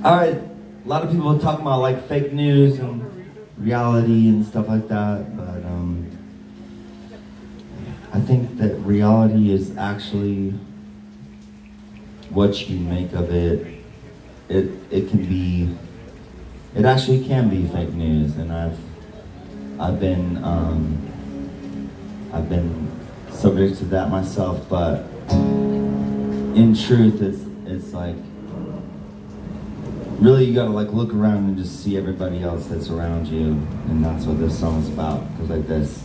Alright, a lot of people talk about like fake news and reality and stuff like that, but I think that reality is actually what you make of it. It actually can be fake news, and I've been subject to that myself, but in truth it's like really you gotta like look around and just see everybody else that's around you, and that's what this song is about. It goes like this.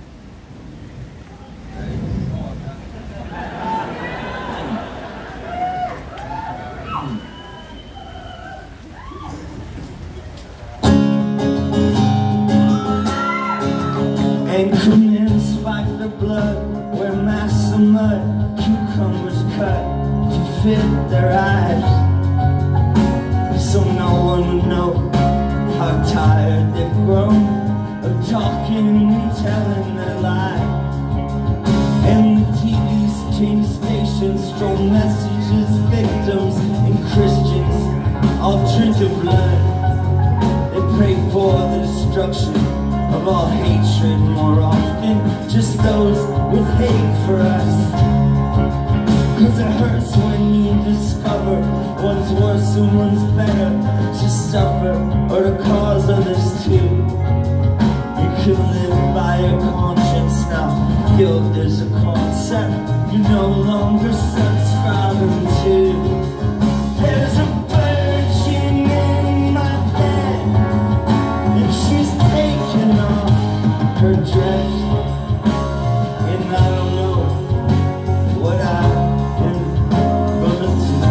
Anchor men spike the blood, wear masks of mud, cucumbers cut to fit their eyes, so no one would know how tired they've grown of talking and telling their lies. And the TV's change stations throw messages, victims and Christians all drink the blood. They pray for the destruction of all hatred, more often just those with hate for us. Cause it hurts when you discover one's worse and one's better, to suffer or to cause others too. You can live by your conscience now. Guilt is a concept you no longer subscribing to. There's a virgin in my bed, and she's taking off her dress, and I don't know what I am gonna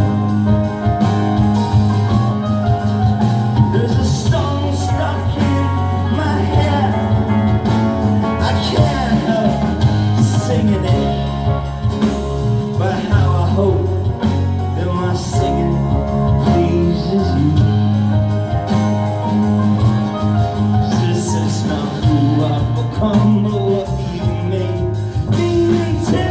do. There's a song stuck in my head, I can't help singing it, but how I hope that my singing pleases you. This is not who I've become, but what you made me into.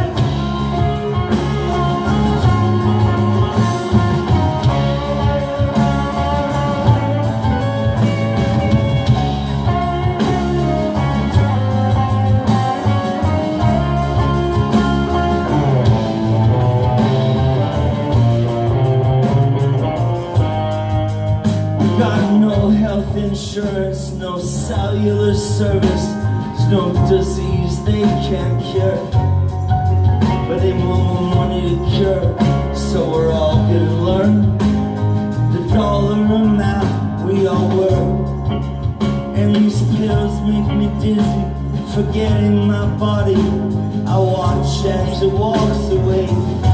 Got no health insurance, no cellular service, there's no disease they can't cure, but they want more money to cure, so we're all gonna learn the dollar amount we all work. And these pills make me dizzy, forgetting my body, I watch as it walks away.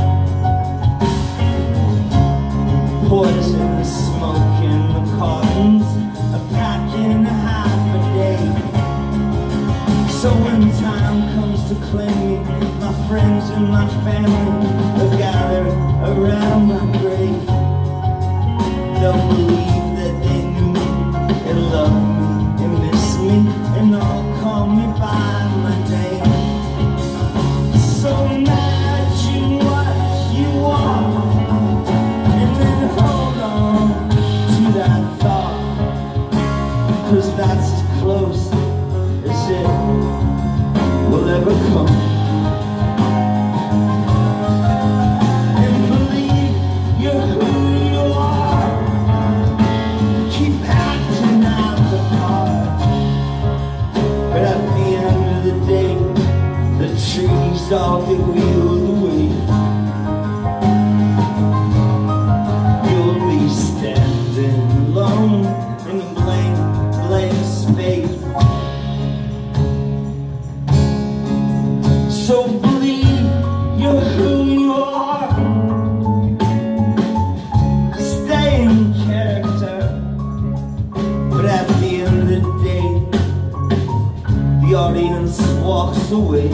Poison, the smoke in the cartons, a pack in a half a day. So when time comes to claim me, my friends and my family will gather around my grave. They'll believe that they knew me and loved me and missed me, and all call me by my name. So imagine what you want, cause that's as close as it will ever come. And believe you're who you are, keep acting out the part, but at the end of the day, the trees all get wheeled away. You'll be standing alone in the blank space. So believe you're who you are, stay in character, but at the end of the day, the audience walks away,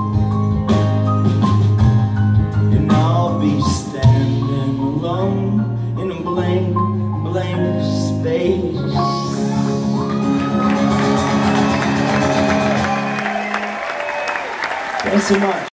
and I'll be standing alone in a blank space. Thanks so much.